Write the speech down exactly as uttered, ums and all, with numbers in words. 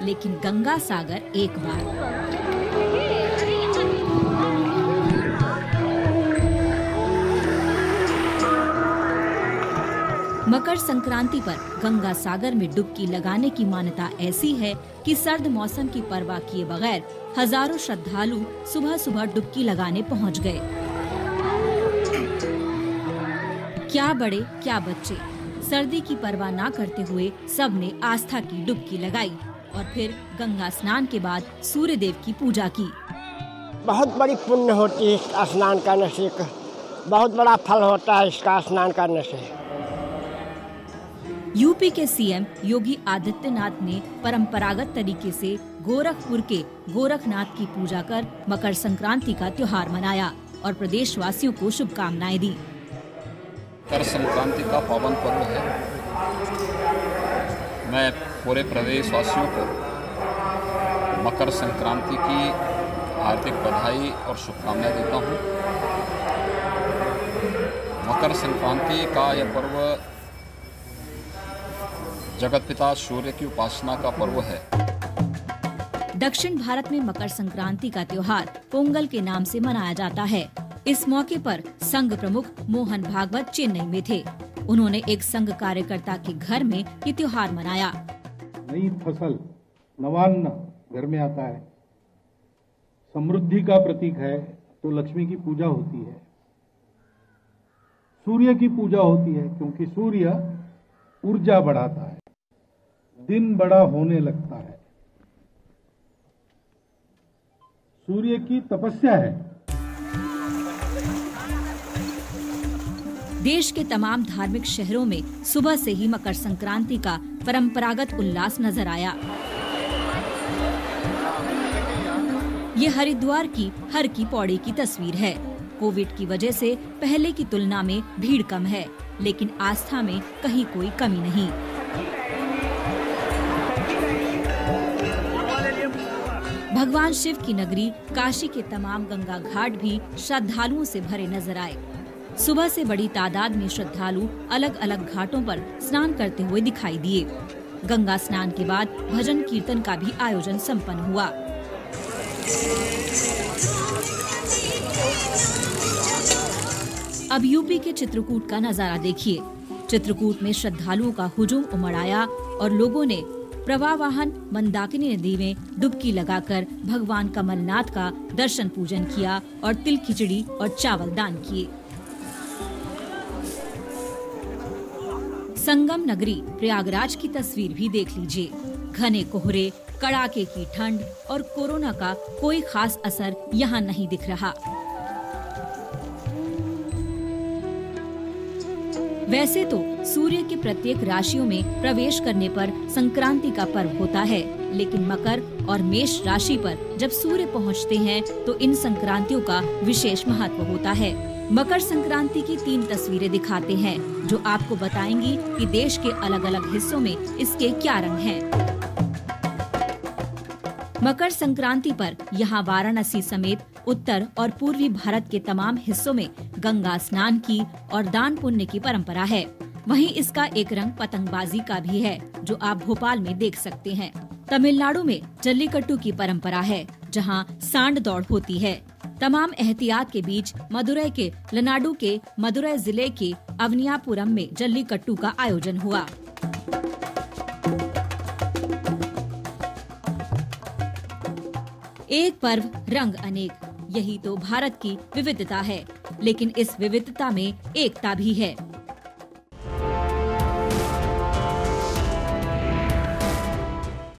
लेकिन गंगा सागर एक बार। मकर संक्रांति पर गंगा सागर में डुबकी लगाने की मान्यता ऐसी है कि सर्द मौसम की परवाह किए बगैर हजारों श्रद्धालु सुबह सुबह डुबकी लगाने पहुंच गए। क्या बड़े क्या बच्चे, सर्दी की परवाह न करते हुए सबने आस्था की डुबकी लगाई और फिर गंगा स्नान के बाद सूर्य देव की पूजा की। बहुत बड़ी पुण्य होती है स्नान करने से, बहुत बड़ा फल होता है इसका स्नान करने से। यूपी के सीएम योगी आदित्यनाथ ने परंपरागत तरीके से गोरखपुर के गोरखनाथ की पूजा कर मकर संक्रांति का त्योहार मनाया और प्रदेशवासियों को शुभकामनाएं दी। मकर संक्रांति का पावन पर्व है। मैं पूरे प्रदेशवासियों को मकर संक्रांति की हार्दिक बधाई और शुभकामनाएं देता हूं। मकर संक्रांति का यह पर्व जगत पिता सूर्य की उपासना का पर्व है। दक्षिण भारत में मकर संक्रांति का त्योहार पोंगल के नाम से मनाया जाता है। इस मौके पर संघ प्रमुख मोहन भागवत चेन्नई में थे। उन्होंने एक संघ कार्यकर्ता के घर में ये त्योहार मनाया। नई फसल नवान्न घर में आता है, समृद्धि का प्रतीक है, तो लक्ष्मी की पूजा होती है। सूर्य की पूजा होती है क्योंकि सूर्य ऊर्जा बढ़ाता है, दिन बड़ा होने लगता है। सूर्य की तपस्या है। देश के तमाम धार्मिक शहरों में सुबह से ही मकर संक्रांति का परंपरागत उल्लास नजर आया। ये हरिद्वार की हर की पौड़ी की तस्वीर है। कोविड की वजह से पहले की तुलना में भीड़ कम है, लेकिन आस्था में कहीं कोई कमी नहीं। भगवान शिव की नगरी काशी के तमाम गंगा घाट भी श्रद्धालुओं से भरे नजर आए। सुबह से बड़ी तादाद में श्रद्धालु अलग अलग घाटों पर स्नान करते हुए दिखाई दिए। गंगा स्नान के बाद भजन कीर्तन का भी आयोजन संपन्न हुआ। अब यूपी के चित्रकूट का नजारा देखिए। चित्रकूट में श्रद्धालुओं का हुजूम उमड़ आया और लोगों ने प्रवाहवाहन मंदाकिनी नदी में डुबकी लगाकर भगवान कमलनाथ का दर्शन पूजन किया और तिल खिचड़ी और चावल दान किए। संगम नगरी प्रयागराज की तस्वीर भी देख लीजिए। घने कोहरे, कड़ाके की ठंड और कोरोना का कोई खास असर यहाँ नहीं दिख रहा। वैसे तो सूर्य के प्रत्येक राशियों में प्रवेश करने पर संक्रांति का पर्व होता है, लेकिन मकर और मेष राशि पर जब सूर्य पहुंचते हैं तो इन संक्रांतियों का विशेष महत्व होता है। मकर संक्रांति की तीन तस्वीरें दिखाते हैं जो आपको बताएंगी कि देश के अलग अलग हिस्सों में इसके क्या रंग हैं। मकर संक्रांति पर यहाँ वाराणसी समेत उत्तर और पूर्वी भारत के तमाम हिस्सों में गंगा स्नान की और दान पुण्य की परंपरा है। वहीं इसका एक रंग पतंगबाजी का भी है जो आप भोपाल में देख सकते हैं। तमिलनाडु में जल्लीकट्टू की परंपरा है जहां सांड दौड़ होती है। तमाम एहतियात के बीच मदुरै के लनाडु के मदुरै जिले के अवनियापुरम में जल्लीकट्टू का आयोजन हुआ। एक पर्व रंग अनेक, यही तो भारत की विविधता है। लेकिन इस विविधता में एकता भी है।